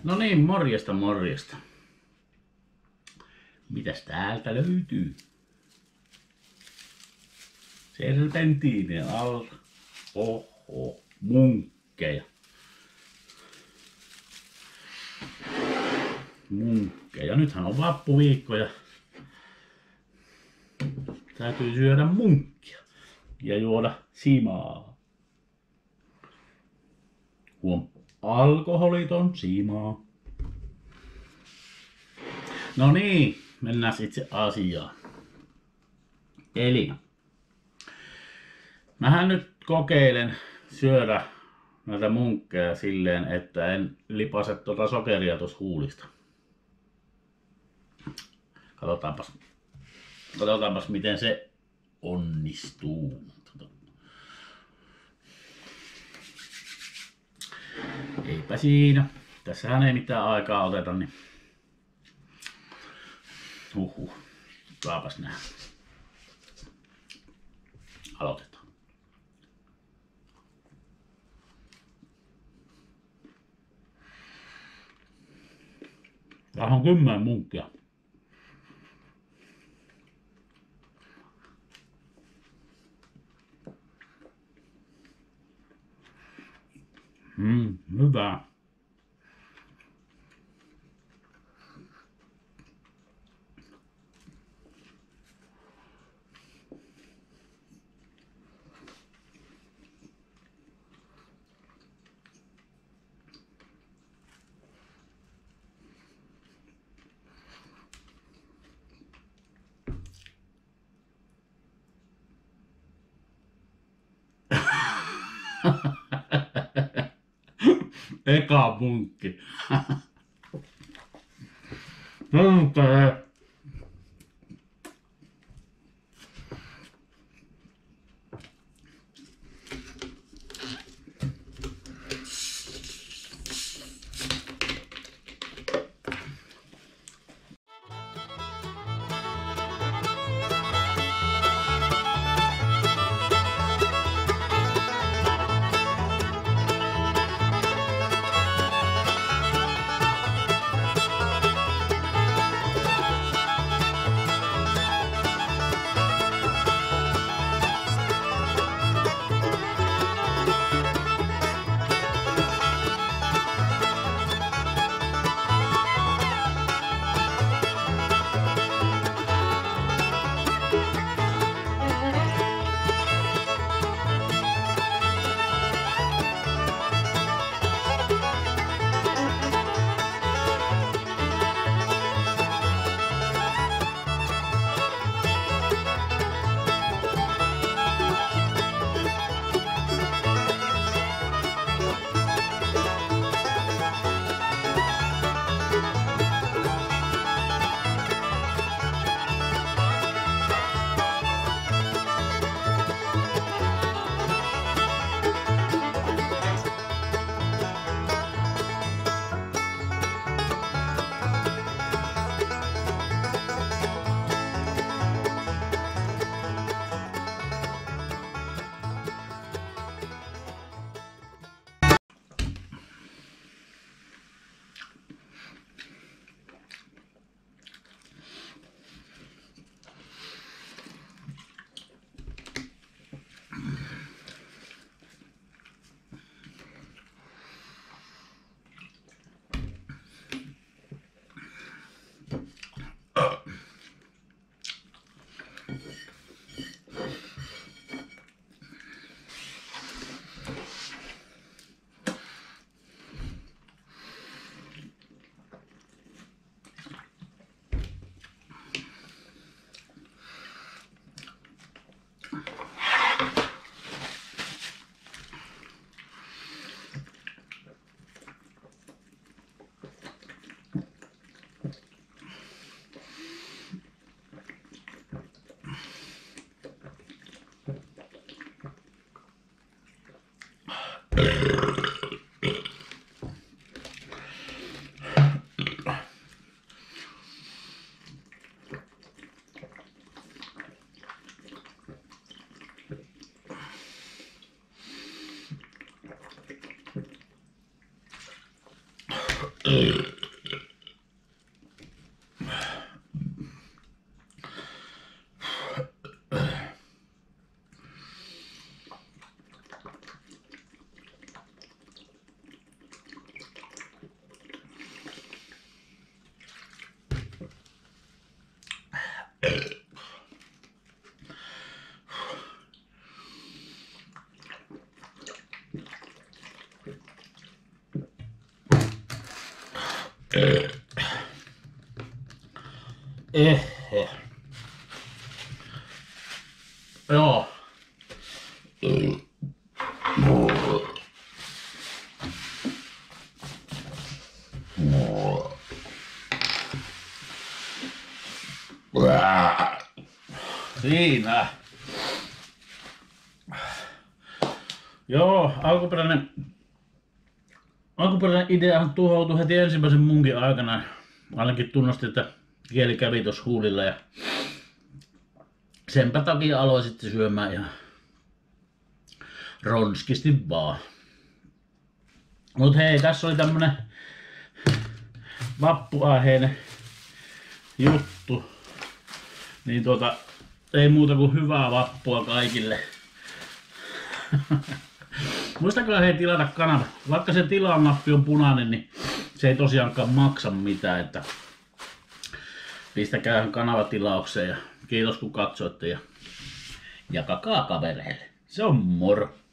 No niin, morjesta morjesta. Mitäs täältä löytyy? Serpentiinien alla. Oho, munkkeja. Munkkeja. Nythän on vappuviikko ja täytyy syödä munkkia ja juoda simaa. Alkoholiton simaa. No niin, mennään itse asiaan. Eli mähän nyt kokeilen syödä näitä munkkeja silleen, että en lipase tuota sokeria tuossa huulista. Katsotaanpas miten se onnistuu. Eipä siinä. Tässähän ei mitään aikaa oteta, niin kaapas nää. Aloitetaan. Tää on 10 munkkia. Hyvä. Eka munkki. Joo. Siinä. Joo, alkuperäinen ideahan tuhoutui heti ensimmäisen munkin aikana. Ainakin tunnusti, että kieli kävi tuossa huulilla ja senpä takia aloin sitten syömään ihan ronskisti vaan. Mut hei, tässä oli tämmönen vappuaiheinen juttu. Niin ei muuta kuin hyvää vappua kaikille. Muistakaa hei tilata kanava. Vaikka se tilaa-nappi on punainen, niin se ei tosiaankaan maksa mitään. Että pistäkää kanavatilaukseen ja kiitos kun katsoitte ja jakakaa kavereille. Se on moro.